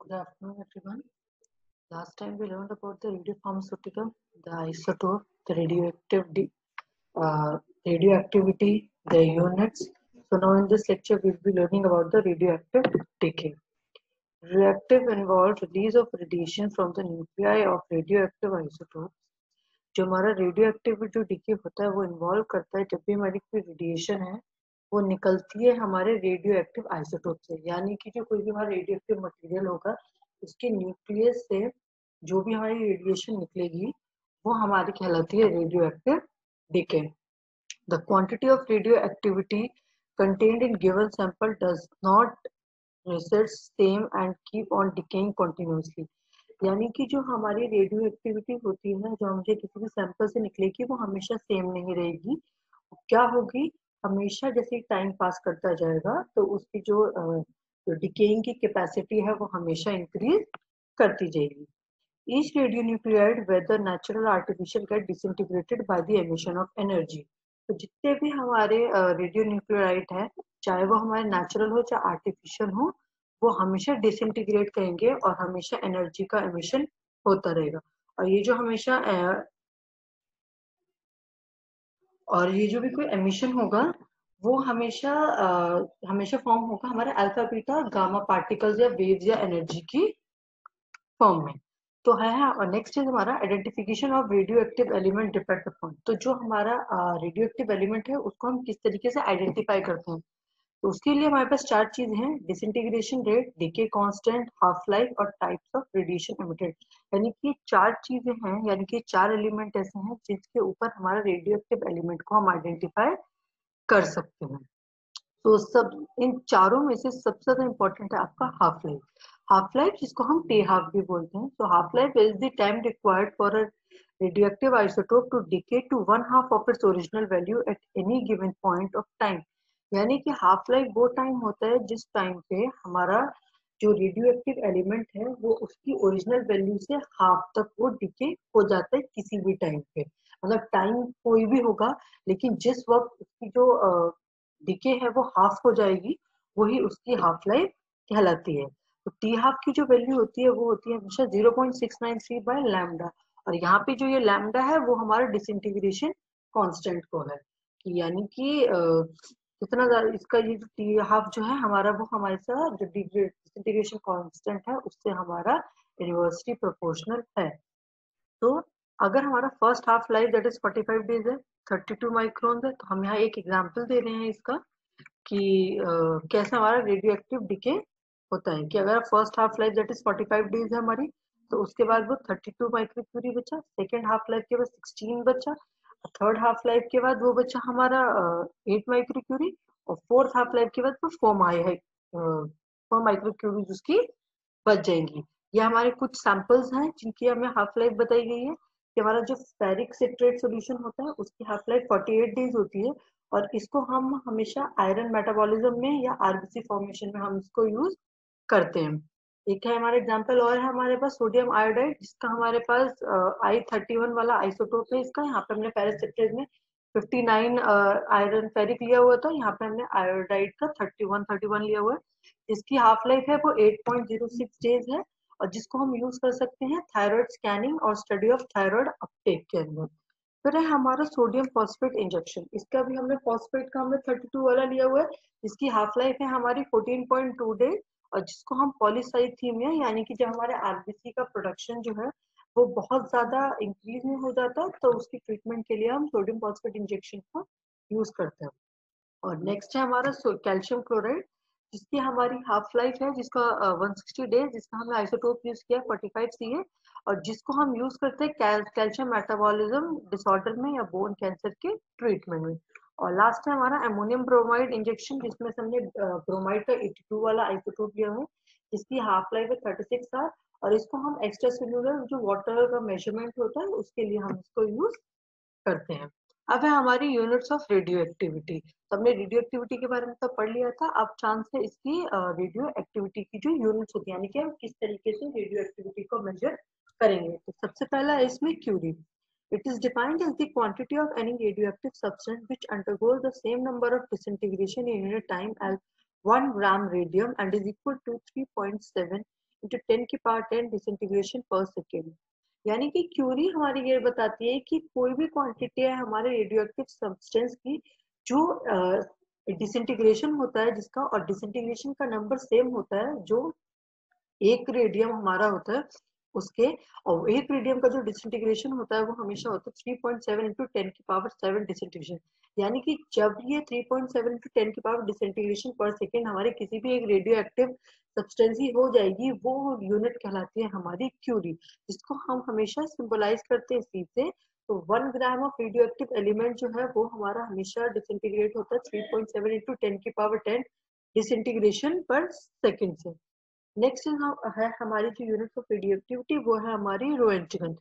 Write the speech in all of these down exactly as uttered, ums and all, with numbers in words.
Good afternoon, everyone. Last time we learned about the radiopharmaceutical, the isotope, the radioactive de- uh, radioactivity, the units. So now in this lecture we'll be learning about the radioactive decay. Reactive involved release of radiation from the nuclei of radioactive isotopes. जो हमारा radioactive जो decay होता है वो involve करता है जब भी हमारी कोई रेडिएशन है वो निकलती है हमारे रेडियो एक्टिव आइसोटोप से, यानी कि जो कोई भी हमारा रेडियो एक्टिव मटेरियल होगा उसके न्यूक्लियस से जो भी हमारी रेडिएशन निकलेगी वो हमारी कहलाती है radio active decay. The quantity of radio activity contained in given sample does not resist same and keep on decaying continuously. यानी कि जो हमारी रेडियो एक्टिविटी होती है ना, जो मुझे किसी भी सैंपल से निकलेगी वो हमेशा सेम नहीं रहेगी. क्या होगी, हमेशा जैसे टाइम पास करता जाएगा तो उसकी जो जो डिकेइंग की कैपेसिटी है वो हमेशा इंक्रीज करती जाएगी. Each radionuclide, whether natural or artificial, get disintegrated by the emission of energy. तो जितने भी हमारे रेडियो न्यूक्लियोटाइड है, चाहे वो हमारे नेचुरल हो चाहे आर्टिफिशियल हो, वो हमेशा डिसइंटीग्रेट करेंगे और हमेशा एनर्जी का एमिशन होता रहेगा. और ये जो हमेशा और ये जो भी कोई एमिशन होगा वो हमेशा आ, हमेशा फॉर्म होगा हमारे अल्फा बीटा गामा पार्टिकल्स या वेव्स या एनर्जी की फॉर्म में. तो है और नेक्स्ट इज हमारा identification of radio active element depend upon. तो जो हमारा रेडियो एक्टिव एलिमेंट है उसको हम किस तरीके से आइडेंटिफाई करते हैं, तो उसके लिए हमारे पास चार चीज हैं: disintegration rate, decay constant, half life और टाइप्स ऑफ रेडिएशन एमिटेड. यानी कि चार चीजें हैं, यानी कि चार एलिमेंट ऐसे हैं जिसके ऊपर हमारा रेडियो एक्टिव एलिमेंट को हम आइडेंटिफाई कर सकते हैं. तो सब इन चारों में से सबसे ज्यादा इंपॉर्टेंट है आपका हाफ लाइफ. हाफ लाइफ जिसको हम टी हाफ भी बोलते हैं. तो half life is the time required for a radioactive isotope to decay to one half of its original value at any given point of time. यानी कि half life वो time होता है जिस टाइम पे हमारा जो रेडियोएक्टिव एलिमेंट है वो उसकी ओरिजिनल वैल्यू से हाफ तक वो डिके हो जाता है किसी भी टाइम पे. मतलब टाइम कोई भी होगा लेकिन जिस वक्त उसकी जो डिके है वो हाफ हो जाएगी, वही उसकी हाफ लाइफ कहलाती है. तो टी हाफ की जो वैल्यू होती है वो होती है हमेशा zero point six nine three by lambda. और यहाँ पे जो ये लैम्डा है वो हमारा डिसइंटीग्रेशन कांस्टेंट को है कि यानी कि जितना ज्यादा इसका ये जो टी हाफ जो है हमारा वो हमारे साथ जो डिसइंटीग्रेशन कांस्टेंट है उससे हमारा इनवर्सली प्रोपोर्शनल है. तो अगर हमारा first half life that is forty five days है, थर्टी टू माइक्रोन है, तो हम यहाँ एक एग्जांपल दे रहे हैं इसका कि uh, कैसे हमारा रेडियो एक्टिव डिके होता है. कि अगर first half life that is forty five days है हमारी, तो उसके बाद वो थर्टी टू माइक्रोक्यूरी बचा, सेकेंड हाफ लाइफ के बाद सिक्सटीन बचा, थर्ड हाफ लाइफ के बाद वो बचा हमारा एट माइक्रोक्यूरी, और फोर्थ हाफ लाइफ के बाद वो फोर माई है फोर माइक्रोक्यूरी उसकी बच जाएंगी. ये हमारे कुछ सैंपल्स हैं जिनकी हमें हाफ लाइफ बताई गई है कि हमारा जो फेरिक सिट्रेट सॉल्यूशन होता है उसकी half life forty eight days होती है, और इसको हम हमेशा आयरन मेटाबॉलिज्म में या आरबीसी फॉर्मेशन में हम इसको यूज करते हैं. एक है हमारा एग्जांपल और है हमारे पास सोडियम आयोडाइड, जिसका हमारे पास आई थर्टी वन वाला आइसोटोप है. इसका यहाँ पे हमने फेरिक सिट्रेट में फिफ्टी नाइन आयरन फेरिक लिया हुआ था, यहाँ पे हमने आयोडाइड का थर्टी वन थर्टी वन लिया हुआ है. इसकी हाफ लाइफ है वो eight point zero six days है, और जिसको हम यूज कर सकते हैं थायराइड स्कैनिंग और स्टडी ऑफ थायराइड अपटेक के अंदर. फिर है हमारा सोडियम फॉस्फेट इंजेक्शन. इसका भी हमने फॉस्फेट का हमने थर्टी टू वाला लिया हुआ है, जिसकी हाफ लाइफ है हमारी फोर्टीन पॉइंट टू डेज, और जिसको हम पॉलीसाइथीमिया यानी कि जब हमारे आरबीसी का प्रोडक्शन जो है वो बहुत ज्यादा इंक्रीज में हो जाता है तो उसकी ट्रीटमेंट के लिए हम सोडियम फॉस्फेट इंजेक्शन का यूज करते हैं. और नेक्स्ट है हमारा कैल्शियम क्लोराइड, जिसकी हमारी हाफ लाइफ है जिसका वन सिक्सटी डेज, जिसका हमने आइसोटोप यूज किया फोर्टी फाइव सी है, और जिसको हम यूज करते हैं कैल्शियम मेटाबॉलिज्म डिसऑर्डर में या बोन कैंसर के ट्रीटमेंट में. और लास्ट है हमारा अमोनियम ब्रोमाइड इंजेक्शन, जिसमें से हमने ब्रोमाइड का एटी टू वाला आइसोटोप लिया है, जिसकी हाफ लाइफ है थर्टी सिक्स आवर, और इसको हम एक्स्ट्रा सेल्यूलर जो वाटर का मेजरमेंट होता है उसके लिए हम इसको यूज करते हैं. अब है हमारी यूनिट्स ऑफ रेडियो एक्टिविटी. तो हमने रेडियो एक्टिविटी के बारे में तो पढ़ लिया था, अब चांस है इसकी रेडियो एक्टिविटी की जो यूनिट्स होती है, यानी कि हम किस तरीके से रेडियो एक्टिविटी को मेजर करेंगे. तो सबसे पहला है इसमें curie. It is defined as the quantity of any radioactive substance which undergoes the same number of disintegration in unit time as one gram radium and is equal to three point seven into ten की power ten disintegration per second. यानी कि Curie हमारी ये बताती है कि कोई भी क्वांटिटी है हमारे रेडियो एक्टिव सब्सटेंस की जो डिसइंटीग्रेशन होता है जिसका, और डिसइंटीग्रेशन का नंबर सेम होता है जो एक रेडियम हमारा होता है उसके, और एक रेडियम का जो डिसइंटीग्रेशन होता है वो हमेशा होता है three point seven into ten की पावर सेवन डिसइंटीग्रेशन। यानी कि जब ये three point seven into ten की पावर डिसइंटीग्रेशन पर सेकेंड हमारे किसी भी एक रेडियो एक्टिव सब्सटेंस ही हो जाएगी, वो यूनिट कहलाती है हमारी क्यूरी, जिसको हम हमेशा सिंबलाइज करते हैं सी से। तो one gram of radio active element जो है वो हमारा हमेशा डिसइंटीग्रेट होता है three point seven into ten की power ten disintegration per second से। नेक्स्ट है हमारी जो यूनिट ऑफ रेडियोएक्टिविटी, वो है हमारी रोएंटगन।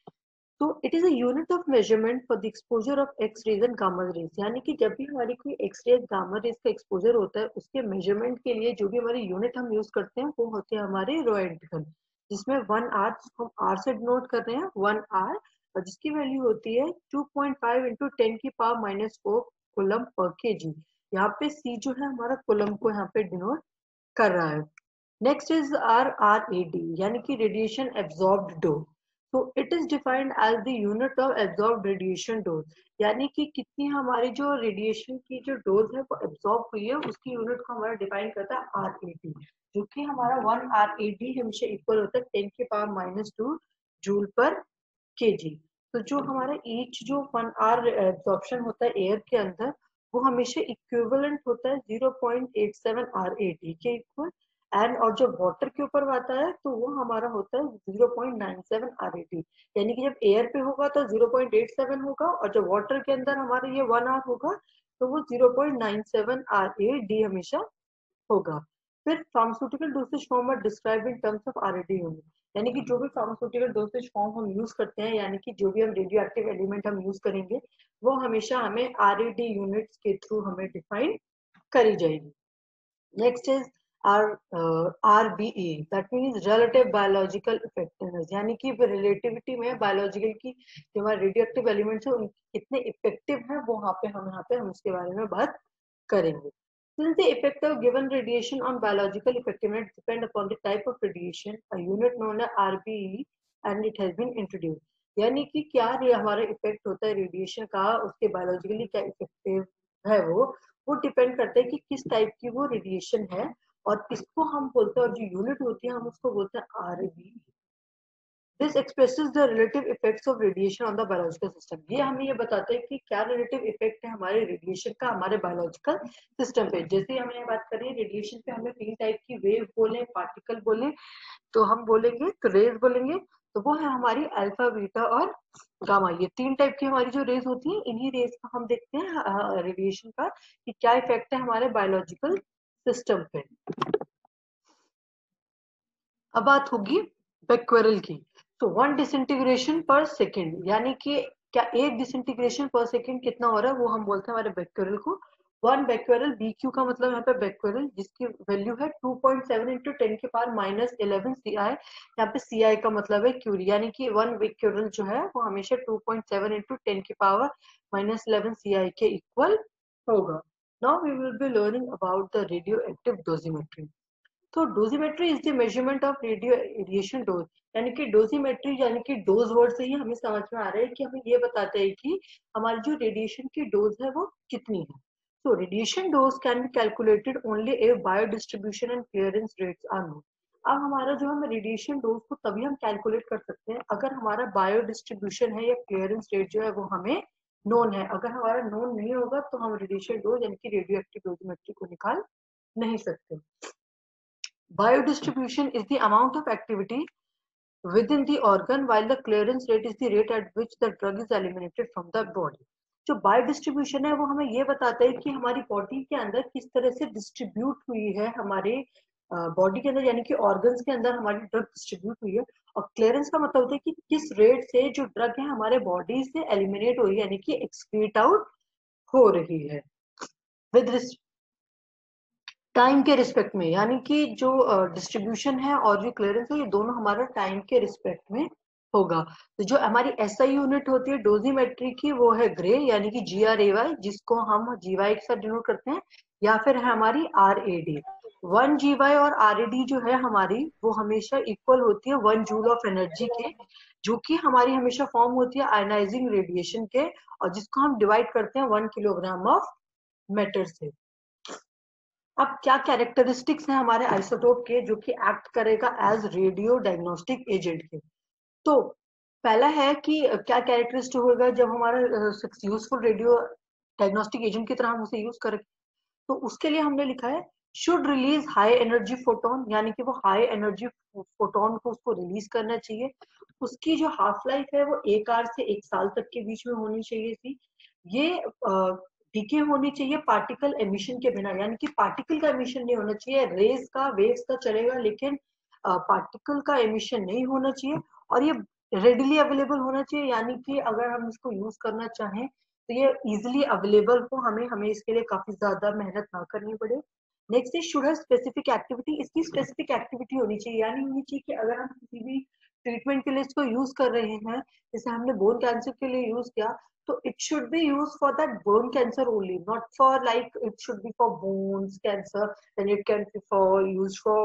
तो it is a unit of measurement for the exposure of X rays and gamma rays. यानी कि जब भी हमारी कोई एक्स रेज गामा रेज का एक्सपोजर होता है उसके मेजरमेंट के लिए जो भी हमारी यूनिट हम यूज करते हैं वो होते हैं हमारे रोएंटगन, जिसमें वन आर, हम आर से डिनोट कर रहे हैं वन आर, और जिसकी वैल्यू होती है two point five into ten की power minus four coulomb per K जी। यहाँ पे सी जो है हमारा कूलम को यहाँ पे डिनोट कर रहा है। Next is R R A D, यानी कि रेडिएशन एब्जॉर्ब्ड डोज। तो it is defined as the unit of absorbed radiation dose. यानी कि कितनी हमारी जो रेडिएशन की जो डोज है वो एब्जॉर्ब हुई है उसकी यूनिट को हमारा डिफाइन करता है आर ए डी, जो कि हमारा वन आर ए डी हमेशा इक्वल होता है टेन की पावर माइनस टू जूल पर के जी। तो जो हमारा ईच जो वन आर एब्जॉर्प्शन होता है एयर के अंदर वो हमेशा इक्विवेलेंट होता है zero point eight seven R A D के इक्वल, एंड और जब वाटर के ऊपर आता है तो वो हमारा होता है zero point nine seven R A D. यानी कि जब एयर पे होगा तो जीरो पॉइंट एट सेवन होगा, और जब वाटर के अंदर हमारे ये वन आर होगा तो वो zero point nine seven R A D हमेशा होगा। फिर pharmaceutical dosage form are described in terms of R A D unit. यानी कि जो भी फार्मास्यूटिकल डोसेज फॉर्म हम यूज करते हैं, यानी कि जो भी हम रेडियो एक्टिव एलिमेंट हम यूज करेंगे वो हमेशा हमें आर ए डी यूनिट्स के थ्रू हमें डिफाइन करी जाएगी। Next is R R B E, that means relative biological effectiveness. यानी कि रिलेटिविटी में बायोलॉजिकल की जो हमारे रेडियो एक्टिव एलिमेंट्स है उनके कितने इफेक्टिव है वो यहाँ पे हम यहाँ पे हम इसके बारे में बात करेंगे। Since the effect of given radiation on biological effectiveness depend upon the type of radiation, a unit known as R B E and it has been introduced. यानी कि क्या हमारा इफेक्ट होता है रेडिएशन का, उसके बायोलॉजिकली क्या इफेक्टिव है वो वो डिपेंड करता है कि किस टाइप की वो रेडिएशन है, और किसको हम बोलते हैं, और जो यूनिट होती है हम उसको बोलते हैं R B E. This expresses the relative effects of radiation on the biological system. ये हमें ये बताते हैं कि क्या रिलेटिव इफेक्ट है हमारे रेडिएशन का हमारे बायोलॉजिकल सिस्टम पे। जैसे हमने बात करी रेडिएशन पे, हमें तीन टाइप की वेव बोले, पार्टिकल बोले, तो हम बोलेंगे तो रेज बोलेंगे, तो वो है हमारी अल्फा, बीटा और गामा। ये तीन टाइप की हमारी जो रेज होती है, इन्हीं रेज का हम देखते हैं रेडिएशन का कि क्या इफेक्ट है हमारे बायोलॉजिकल सिस्टम पे। अब बात होगी बेक्वेरल की। तो वन डिसइंटीग्रेशन पर सेकेंड, यानी कि क्या एक डिसइंटीग्रेशन पर सेकेंड कितना हो रहा है वो हम बोलते हैं हमारे बेक्वेरल को। वन बेक्वेरल बी क्यू का मतलब यहाँ पे बेक्वेरल जिसकी वैल्यू है two point seven into ten के power minus eleven C I. यहाँ पे सी आई का मतलब है क्यूरी, यानी कि वन बेक्वेरल जो है वो हमेशा two point seven into ten के power minus eleven C I के इक्वल होगा। Now we will be learning about the radio active dosimetry. तो dosimetry is the measurement of radio radiation dose. यानी कि डोजिमेट्री यानी कि डोज वर्ड से ही हमें समझ में आ रहा है कि हमें ये बताते हैं कि हमारी जो रेडिएशन की डोज है वो कितनी है। So radiation dose can be calculated only if biodistribution and clearance rates are known. अब हमारा जो हम रेडिएशन डोज को तभी हम कैलकुलेट कर सकते हैं अगर हमारा बायो डिस्ट्रीब्यूशन है या क्लियरेंस रेट जो है वो हमें नोन है। अगर हमारा नोन नहीं होगा तो हम रेडिएशन डोज यानी कि रेडियो एक्टिव डोजिमेट्री को निकाल नहीं सकते। Biodistribution is the amount of activity within the organ, while the clearance rate is the rate at which the drug is eliminated from the body. जो बायोडिस्ट्रीब्यूशन है वो हमें ये बताता है कि हमारी बॉडी के अंदर किस तरह से डिस्ट्रीब्यूट हुई है हमारे बॉडी के अंदर, यानी कि ऑर्गन्स के अंदर हमारी ड्रग डिस्ट्रीब्यूट हुई है। और क्लियरेंस का मतलब होता है कि किस रेट से जो ड्रग है हमारे बॉडी से एलिमिनेट हो रही है, यानी कि एक्सक्रीट आउट हो रही है विद टाइम के रिस्पेक्ट में। यानी कि जो डिस्ट्रीब्यूशन है और जो क्लियरेंस है ये दोनों हमारा टाइम के रिस्पेक्ट में होगा। तो जो हमारी एसआई यूनिट होती है डोजिमेट्री की वो है ग्रे, यानी कि जी आर ए वाई, जिसको हम जी वाई के साथ डिनोट करते हैं, या फिर है हमारी R A D. One G Y और आर ई डी जो है हमारी, वो हमेशा इक्वल होती है वन जूल ऑफ एनर्जी के, जो कि हमारी हमेशा फॉर्म होती है आयनाइजिंग रेडिएशन के, और जिसको हम डिवाइड करते हैं वन किलोग्राम ऑफ मैटर से। अब क्या कैरेक्टरिस्टिक्स हैं हमारे आइसोटोप के जो कि एक्ट करेगा एज रेडियो डायग्नोस्टिक एजेंट के? तो पहला है कि क्या कैरेक्टरिस्टिक होगा जब हमारा यूजफुल रेडियो डायग्नोस्टिक एजेंट की तरह हम उसे यूज करें। तो उसके लिए हमने लिखा है should release high energy photon, यानी कि वो हाई एनर्जी फोटोन को उसको रिलीज करना चाहिए। उसकी जो हाफ लाइफ है वो एक आवर से एक साल तक के बीच में होनी चाहिए थी। ये डीके होनी चाहिए पार्टिकल एमिशन के बिना, यानी कि पार्टिकल का एमिशन नहीं होना चाहिए, रेज का वेव्स का चलेगा लेकिन पार्टिकल का एमिशन नहीं होना चाहिए। और ये रेडिली अवेलेबल होना चाहिए, यानी कि अगर हम इसको यूज करना चाहें तो ये इजिली अवेलेबल हो, हमें हमें इसके लिए काफी ज्यादा मेहनत ना करनी पड़े। Next is should have specific activity, इसकी स्पेसिफिक एक्टिविटी होनी चाहिए, यानी होनी चाहिए कि अगर हम किसी भी ट्रीटमेंट के लिए इसको यूज कर रहे हैं, जैसे हमने बोन कैंसर के लिए यूज किया, तो it should be used for that bone cancer only, not for like it should be for bones cancer, and it can be for used for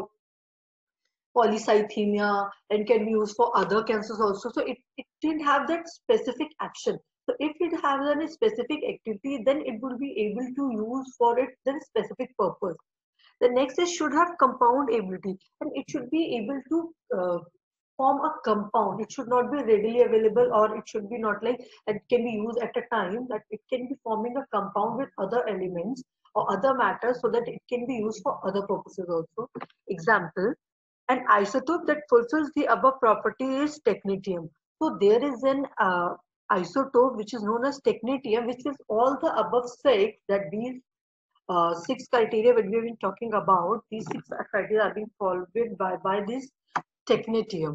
polycythemia and can be used for other cancers also. So it, it didn't have that specific action. So if it has any specific activity, then it will be able to use for it the specific purpose. The next is should have compound ability, and it should be able to uh, form a compound. It should not be readily available, or it should be not like it can be used at a time, that it can be forming a compound with other elements or other matters so that it can be used for other purposes also. Example, an isotope that fulfills the above property is technetium. So there is an uh, isotope which is known as technetium, which is all the above six, that these uh, six criteria when we have been talking about, these six criteria are being followed by, by this technetium.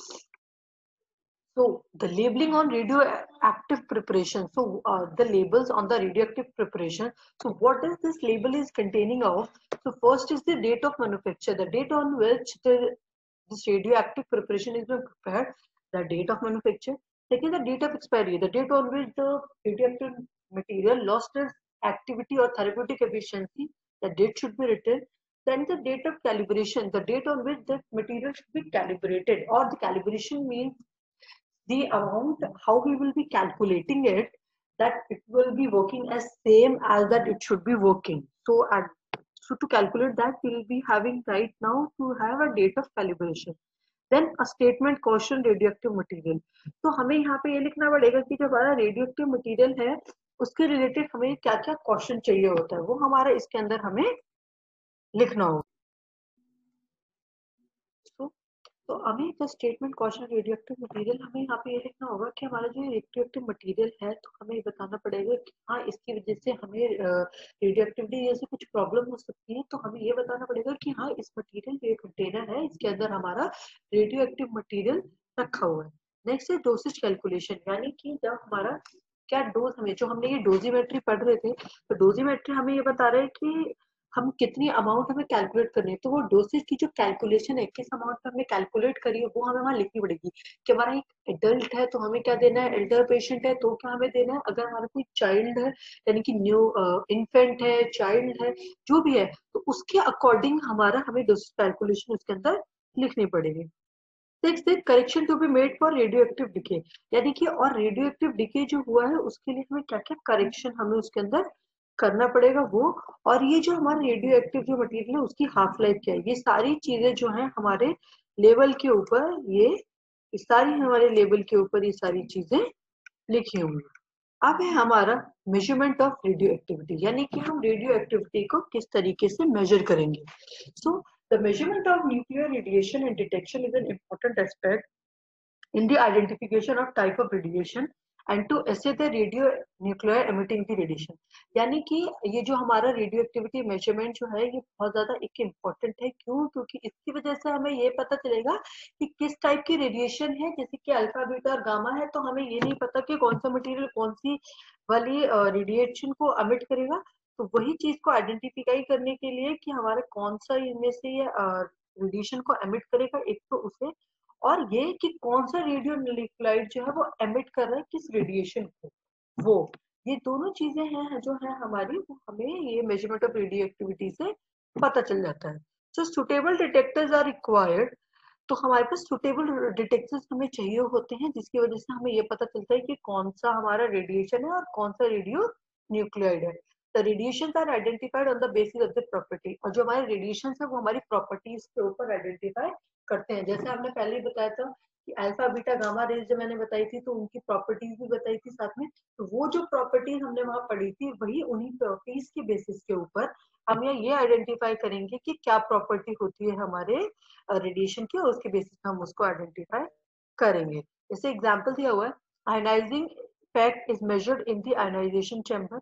So the labeling on radioactive preparation. So uh, the labels on the radioactive preparation. So what is this label is containing of? So first is the date of manufacture, the date on which the this radioactive preparation is being prepared, the date of manufacture. Second, the date of expiry, the date on which the radioactive material lost its activity or therapeutic efficiency, the date should be written. Then the date of calibration, the date on which the material should be calibrated, or the calibration means the amount how we will be calculating it, that it will be working as same as that it should be working. So at so to calculate that, we will be having right now to have a date of calibration. Then a statement caution radioactive material. तो हमें यहाँ पे ये लिखना पड़ेगा कि जो हमारा रेडियोएक्टिव मटेरियल है उसके रिलेटेड हमें क्या क्या क्वेश्चन चाहिए होता है, वो हमारा इसके अंदर हमें लिखना होगा। so, तो हमें the statement caution radioactive material, हमें यहाँ पे ये लिखना होगा कि हमारा जो रेडियोएक्टिव मटेरियल है, तो हमें ये बताना पड़ेगा कि हाँ इसकी वजह से हमें रेडियोएक्टिविटी जैसे कुछ प्रॉब्लम हो सकती है, तो हमें ये बताना पड़ेगा कि हाँ इस मटेरियल ये कंटेनर है, इसके अंदर हमारा रेडियोएक्टिव मटेरियल रखा हुआ है। नेक्स्ट है डोसेज कैलकुलेशन, यानी कि जब हमारा क्या डोज, हमें जो हमने ये डोजीमेट्री पढ़ रहे थे, तो डोजीमेट्री हमें ये बता रहे हैं कि हम कितनी अमाउंट हमें कैलकुलेट करनी है, तो वो डोसेज की जो कैलकुलेशन है किस अमाउंट पे हमने कैलकुलेट करी है वो हमें वहां लिखनी पड़ेगी कि हमारा एक एडल्ट है तो हमें क्या देना है, एल्डर पेशेंट है तो क्या हमें देना है, अगर हमारा कोई चाइल्ड है यानी कि न्यू इन्फेंट है, चाइल्ड है, जो भी है, तो उसके अकॉर्डिंग हमारा हमें डोसेज कैलकुलेशन उसके अंदर लिखनी पड़ेगी। Six is correction to be made for radio active decay, यानी कि और रेडियो एक्टिव डिके जो हुआ है उसके लिए हमें क्या क्या करेक्शन हमें उसके अंदर करना पड़ेगा वो, और ये जो हमारा रेडियो एक्टिव जो मटेरियल है उसकी हाफ लाइफ क्या है, ये सारी चीजें जो है हमारे लेवल के ऊपर, ये इस सारी हमारे लेवल के ऊपर ये सारी चीजें लिखी हुई। अब है हमारा मेजरमेंट ऑफ रेडियो एक्टिविटी, यानी कि हम रेडियो एक्टिविटी को किस तरीके से मेजर करेंगे। So the measurement of nuclear radiation and detection is an important aspect in the identification of type of radiation and to assay the radio nuclear emitting the radiation, यानी कि ये जो हमारा रेडियो एक्टिविटी मेजरमेंट जो है ये बहुत ज्यादा एक इम्पोर्टेंट है। क्यों? क्योंकि इसकी वजह से हमें ये पता चलेगा कि किस टाइप की रेडिएशन है, जैसे कि अल्फा बीटा और गामा है, तो हमें ये नहीं पता कि कौन सा मटेरियल कौन सी वाली रेडिएशन को अमिट करेगा। तो वही चीज को आइडेंटिफाई करने के लिए कि हमारे कौन सा इनमें से ये रेडिएशन को एमिट करेगा, एक तो उसे, और ये कि कौन सा रेडियो न्यूक्लाइड जो है वो एमिट कर रहा है किस रेडिएशन को, वो ये दोनों चीजें हैं जो है हमारी, वो हमें ये मेजरमेंट ऑफ रेडियो एक्टिविटी से पता चल जाता है। So suitable detectors are required. तो हमारे पास सुटेबल डिटेक्टर्स हमें चाहिए होते हैं, जिसकी वजह से हमें ये पता चलता है कि कौन सा हमारा रेडिएशन है और कौन सा रेडियो न्यूक्लियोइड है। The radiation are identified on the basis of the property. और जो हमारे रेडिएशन है वो हमारी प्रॉपर्टीज के ऊपर आइडेंटिफाई करते हैं। जैसे आपने पहले ही बताया था कि अल्फा बीटा गामा रेज जो मैंने बताई थी, तो उनकी प्रॉपर्टीज भी बताई थी साथ में। तो वो जो प्रॉपर्टीज हमने वहां पढ़ी थी, वही उन्हीं प्रॉपर्टीज के बेसिस के ऊपर हम ये आइडेंटिफाई करेंगे कि क्या प्रॉपर्टी होती है हमारे रेडिएशन की, और उसके बेसिस पे हम उसको आइडेंटिफाई करेंगे। जैसे एग्जांपल दिया हुआ है, ionising effect is measured in the ionisation chamber,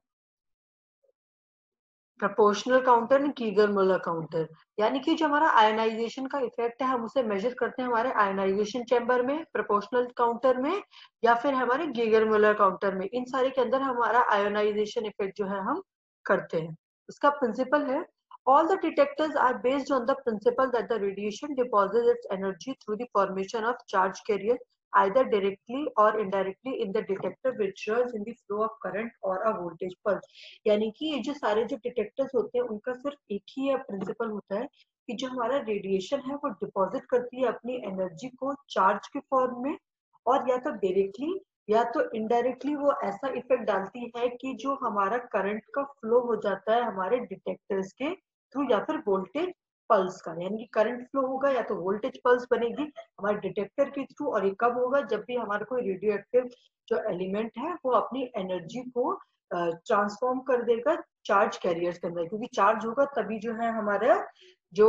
proportional counter and Geiger Muller counter. यानी कि जो हमारा आयनाइजेशन का इफेक्ट है, हम उसे मेजर करते हैं हमारे आयनाइजेशन चैम्बर में, प्रोपोर्शनल काउंटर में, या फिर हमारे गीगर-मुller काउंटर में। इन सारे के अंदर हमारा आयनाइजेशन इफेक्ट जो है हम करते हैं। इसका प्रिंसिपल है, all the detectors are based on the principle that the radiation deposits its energy through the formation of charge carrier either directly or indirectly in the detector, which runs in the flow of current or a voltage pulse। यानी कि ये जो सारे जो detectors होते हैं, उनका सिर्फ एक ही प्रिंसिपल होता है कि जो हमारा रेडिएशन है वो डिपॉजिट करती है अपनी एनर्जी को चार्ज के फॉर्म में, और या तो डायरेक्टली या तो इनडायरेक्टली वो ऐसा इफेक्ट डालती है कि जो हमारा करंट का फ्लो हो जाता है हमारे डिटेक्टर्स के थ्रू, या फिर वोल्टेज पल्स का। यानी कि करंट फ्लो होगा या तो वोल्टेज पल्स बनेगी हमारे डिटेक्टर के थ्रू, और ये कब होगा, जब भी हमारा कोई रेडियो एक्टिव जो एलिमेंट है वो अपनी एनर्जी को ट्रांसफॉर्म कर देगा चार्ज कैरियर्स के अंदर, क्योंकि चार्ज होगा तभी जो है हमारा जो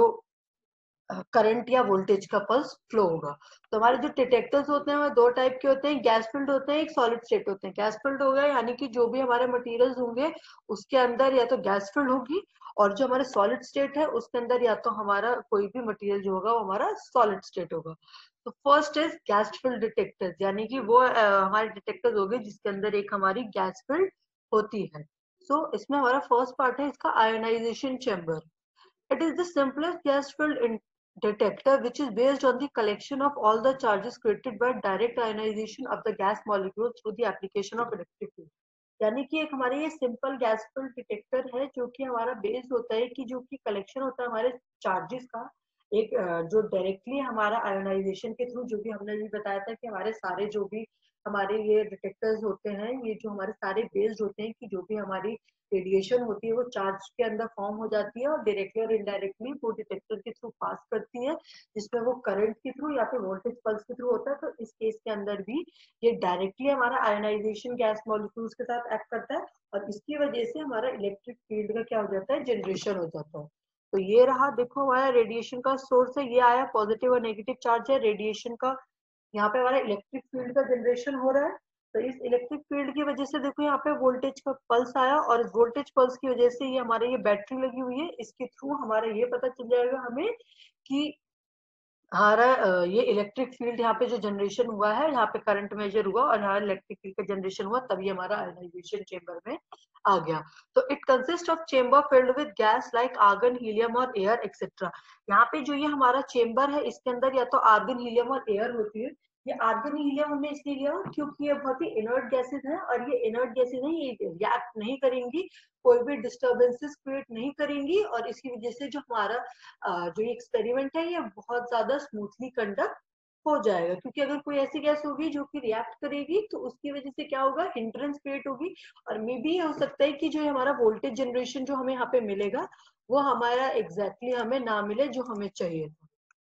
करंट या वोल्टेज का पल्स फ्लो होगा। तो हमारे जो डिटेक्टर्स होते हैं वो दो टाइप के होते हैं, गैस फिल्ड होते हैं, एक सॉलिड स्टेट होते हैं। गैस फिल्ड हो गया यानी कि जो भी हमारे मटेरियल्स होंगे उसके अंदर या तो गैस फिल्ड होगी, और जो हमारे सॉलिड स्टेट है उसके अंदर या तो हमारा कोई भी मटेरियल जो होगा वो हमारा सॉलिड स्टेट होगा। तो first is gas filled detectors, यानी कि वो uh, हमारे डिटेक्टर्स हो गए जिसके अंदर एक हमारी गैस फिल्ड होती है। सो so, इसमें हमारा फर्स्ट पार्ट है इसका ionisation chamber. It is the simplest gas-filled detector which is based on the collection of all the charges created by direct ionization of the gas molecule through the application of electric field। यानी कि एक हमारे ये simple gas filled detector है जो कि हमारा based होता है कि जो कि कलेक्शन होता है हमारे चार्जेस का, एक जो डायरेक्टली हमारा आयोनाइजेशन के थ्रू, जो भी हमने भी बताया था कि हमारे सारे जो भी हमारे ये डिटेक्टर्स होते हैं, ये जो हमारे सारे बेस्ड होते हैं कि जो भी हमारी रेडिएशन होती है वो चार्ज के अंदर फॉर्म हो जाती है और डायरेक्टली और इनडायरेक्टली वो डिटेक्टर के थ्रू पास करती है, जिसमें वो करंट के थ्रू या फिर वोल्टेज पल्स के थ्रू होता है। तो इस केस के अंदर भी ये डायरेक्टली हमारा आयोनाइजेशन गैस मॉलिक्यूल्स के साथ एक्ट करता है, और इसकी वजह से हमारा इलेक्ट्रिक फील्ड का क्या हो जाता है, जनरेशन हो जाता है। तो ये रहा, देखो हमारा रेडिएशन का सोर्स है, ये आया पॉजिटिव और नेगेटिव चार्ज है रेडिएशन का, यहाँ पे हमारा इलेक्ट्रिक फील्ड का जनरेशन हो रहा है। तो इस इलेक्ट्रिक फील्ड की वजह से देखो यहाँ पे वोल्टेज का पल्स आया, और इस वोल्टेज पल्स की वजह से ये हमारे ये बैटरी लगी हुई है, इसके थ्रू हमारा ये पता चल जाएगा हमें कि हमारा ये इलेक्ट्रिक फील्ड यहाँ पे जो जनरेशन हुआ है, यहाँ पे करंट मेजर हुआ और यहाँ इलेक्ट्रिक फील्ड का जनरेशन हुआ, तभी हमारा आयोनाइजेशन चेम्बर में आ गया। तो it consist of chamber filled with gas like argon, helium और एयर एक्सेट्रा। यहाँ पे जो ये हमारा चेम्बर है इसके अंदर या तो आर्गन, हीलियम और एयर होती है। ये आर्गन हीलियम हमने इसलिए लिया क्योंकि ये बहुत ही इनर्ट गैसेज हैं, और ये इनर्ट गैसेज हैं, ये रिएक्ट नहीं करेंगी, कोई भी डिस्टर्बेंसेस क्रिएट नहीं करेंगी, और इसकी वजह से जो हमारा जो ये एक्सपेरिमेंट है ये बहुत ज्यादा स्मूथली कंडक्ट हो जाएगा। क्योंकि अगर कोई ऐसी गैस होगी जो कि रिएक्ट करेगी तो उसकी वजह से क्या होगा, हिंड्रेंस क्रिएट होगी, और मे बी हो सकता है कि जो हमारा वोल्टेज जनरेशन जो हमें यहाँ पे मिलेगा वो हमारा एग्जैक्टली exactly हमें ना मिले जो हमें चाहिए था।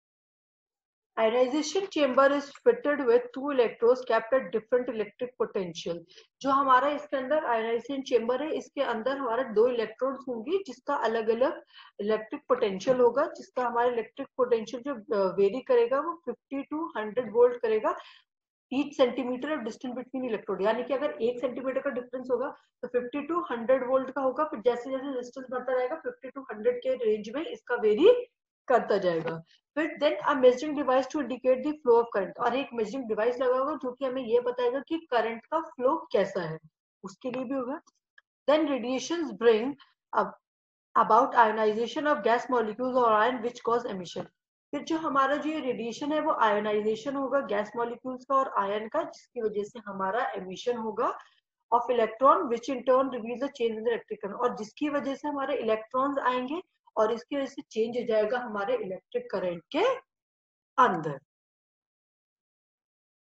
Ionization chamber is fitted with two electrodes kept at different electric potential। जो हमारा इसके अंदर आयोनाइजेशन चेम्बर है, इसके अंदर हमारे दो इलेक्ट्रोड्स होंगी जिसका अलग अलग इलेक्ट्रिक पोटेंशियल होगा, जिसका हमारा इलेक्ट्रिक पोटेंशियल जो वेरी करेगा वो फिफ्टी टू हंड्रेड वोल्ट करेगा each centimetre of distance between electrode. यानी कि अगर एक सेंटीमीटर का डिफरेंस होगा तो फिफ्टी टू हंड्रेड वोल्ट का होगा, फिर जैसे जैसे डिस्टेंस बढ़ता रहेगा फिफ्टी टू हंड्रेड के रेंज में इसका वेरी करता जाएगा। फिर then a measuring device to indicate the flow of current, और एक मेजरिंग डिवाइस लगा होगा जो कि हमें ये बताएगा कि करंट का फ्लो कैसा है, उसके लिए भी होगा। Then radiations bring about ionization of gas molecules or ion which cause emission। फिर जो हमारा जो ये रेडिएशन है वो आयोनाइजेशन होगा गैस मॉलिक्यूल्स का और आयन का, जिसकी वजह से हमारा एमिशन होगा of electron which in turn reveals a change in the electric current, और जिसकी वजह से हमारे इलेक्ट्रॉन्स आएंगे और इसकी वजह से चेंज हो जाएगा हमारे इलेक्ट्रिक करंट के अंदर।